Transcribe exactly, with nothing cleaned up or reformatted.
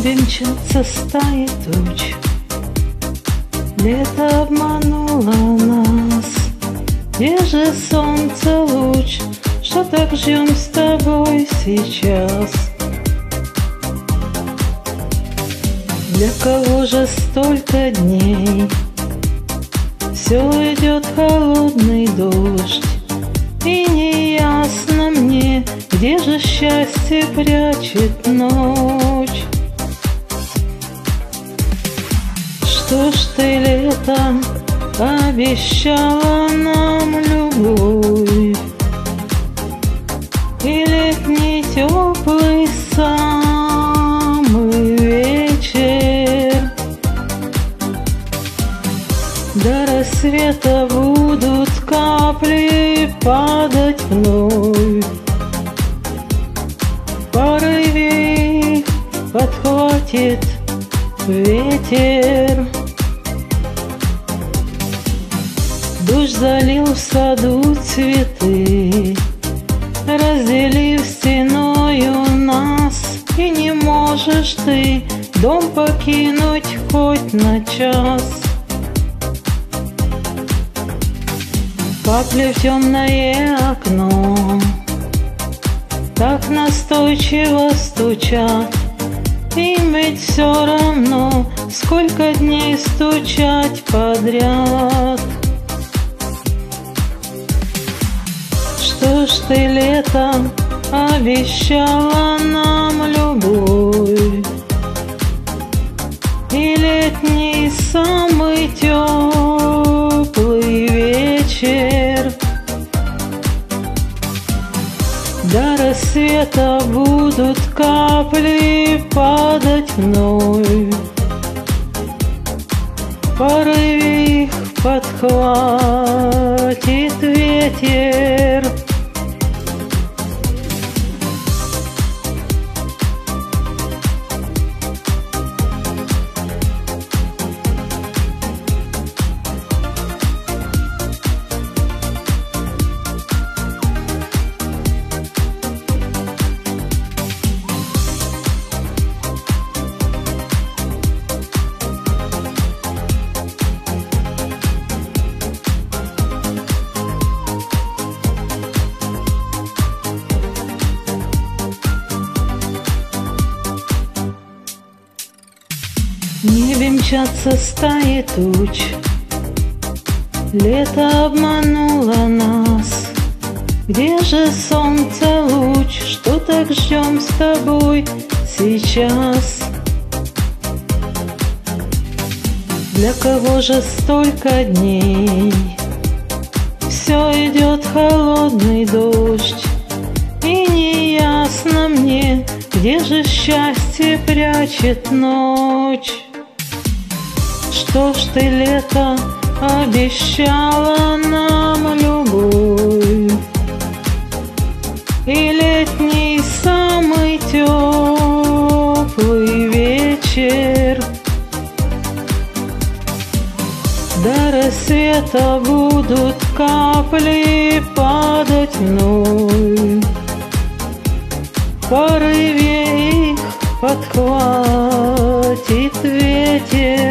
небе мчатся стаи туч. Лето обмануло нас. Где же солнце луч, что так ждем с тобой сейчас? Для кого же столько дней? Все идет холодный дождь, и не ясно мне, где же счастье прячет ночь. Что ж ты, лето, обещала нам любовь, и летний теплый самый вечер. До рассвета будут капли падать вновь. В порыве их подхватит ветер. Дождь залил в саду цветы, разделив стеною нас. И не можешь ты дом покинуть хоть на час. Капли в темное окно так настойчиво стучат. Им ведь все равно, сколько дней стучать подряд. Что ж ты, лето, обещала нам любовь, и летний самый теплый вечер. До рассвета будут капли падать вновь. В порыве их подхватит ветер. В небе мчатся стаи туч. Лето обмануло нас. Где же солнце луч, что так ждем с тобой сейчас? Для кого же столько дней? Все идет холодный дождь, и не ясно мне, где же счастье прячет ночь. Что ж ты, лето, обещала нам любовь, и летний самый теплый вечер. До рассвета будут капли падать вновь. В порыве их подхватит ветер.